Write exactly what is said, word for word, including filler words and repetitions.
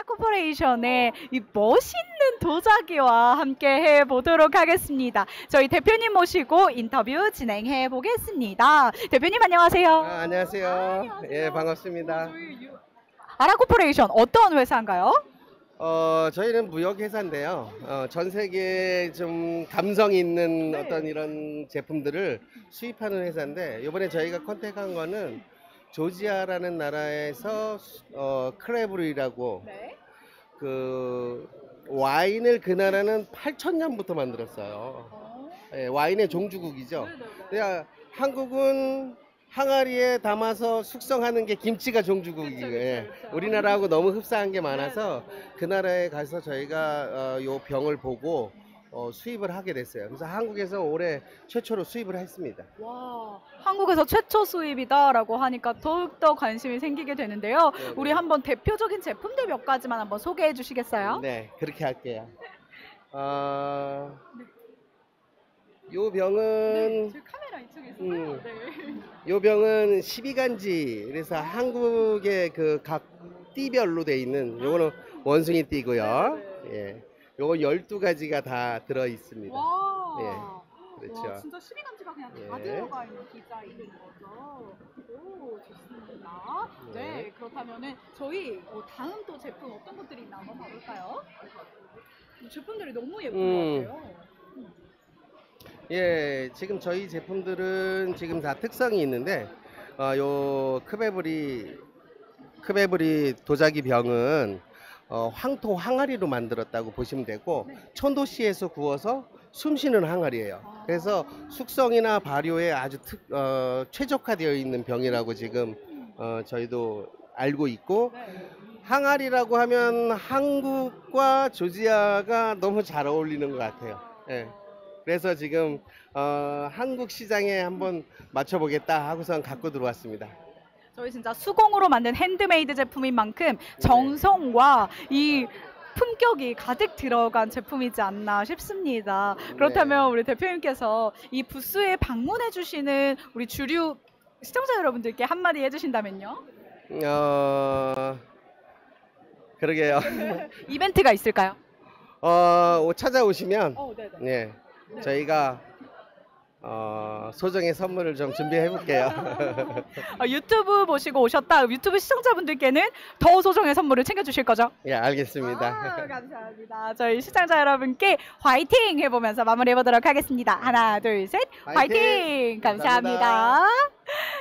아라코퍼레이션의 이 멋있는 도자기와 함께 해보도록 하겠습니다. 저희 대표님 모시고 인터뷰 진행해 보겠습니다. 대표님 안녕하세요. 아, 안녕하세요. 아, 안녕하세요. 예, 반갑습니다. 어, 저희 유... 아라코퍼레이션 어떤 회사인가요? 어, 저희는 무역회사인데요. 어, 전 세계에 좀 감성 있는 네. 어떤 이런 제품들을 수입하는 회사인데, 이번에 저희가 컨택한 거는 조지아라는 나라에서 어, 크레브리라고 네. 그 와인을 그 나라는 팔천 년부터 만들었어요. 어... 예, 와인의 종주국이죠. 네네네. 그냥 한국은 항아리에 담아서 숙성하는 게 김치가 종주국이에요. 예. 그쵸, 그쵸. 우리나라하고 너무 흡사한 게 많아서 네네네. 그 나라에 가서 저희가 어, 요 병을 보고 어, 수입을 하게 됐어요. 그래서 한국에서 올해 최초로 수입을 했습니다. 와, 한국에서 최초 수입이다라고 하니까 더욱더 관심이 생기게 되는데요. 네네. 우리 한번 대표적인 제품들 몇 가지만 한번 소개해 주시겠어요? 네, 그렇게 할게요. 어, 요 병은 저희 카메라 이쪽에 있어요. 음. 네. 요 병은 십이 간지, 그래서 한국의 그 각 띠별로 돼 있는, 요거는 원숭이 띠고요. 네네. 예. 요거 열두 가지가 다 들어 있습니다. 와. 예. 그렇죠. 와, 진짜 십이 간지가 그냥 다 예. 들어가 있는 디자인인 거죠. 오, 좋습니다. 네, 네. 그렇다면은 저희 어, 다음 또 제품 어떤 것들이 있나 한번 봐볼까요? 이 제품들이 너무 예쁜 음. 것 같아요. 예, 지금 저희 제품들은 지금 다 특성이 있는데, 어, 요 크베브리, 크베브리 도자기 병은 어, 황토 항아리로 만들었다고 보시면 되고, 네. 천도씨에서 구워서 숨쉬는 항아리예요. 아. 그래서 숙성이나 발효에 아주 특, 어, 최적화되어 있는 병이라고 지금 어, 저희도 알고 있고, 네. 항아리라고 하면 한국과 조지아가 너무 잘 어울리는 것 같아요. 예. 그래서 지금 어, 한국 시장에 한번 맞춰보겠다 하고선 갖고 들어왔습니다. 저희 진짜 수공으로 만든 핸드메이드 제품인 만큼 정성과 이 품격이 가득 들어간 제품이지 않나 싶습니다. 그렇다면 네. 우리 대표님께서 이 부스에 방문해 주시는 우리 주류 시청자 여러분들께 한마디 해주신다면요? 어, 그러게요. 이벤트가 있을까요? 어, 찾아오시면 어, 네네. 네, 저희가 어, 소정의 선물을 좀 준비해 볼게요. 어, 유튜브 보시고 오셨다. 유튜브 시청자분들께는 더 소정의 선물을 챙겨주실 거죠? 예, 알겠습니다. 아, 감사합니다. 저희 시청자 여러분께 화이팅 해보면서 마무리해보도록 하겠습니다. 하나, 둘, 셋, 화이팅! 화이팅! 감사합니다. 감사합니다.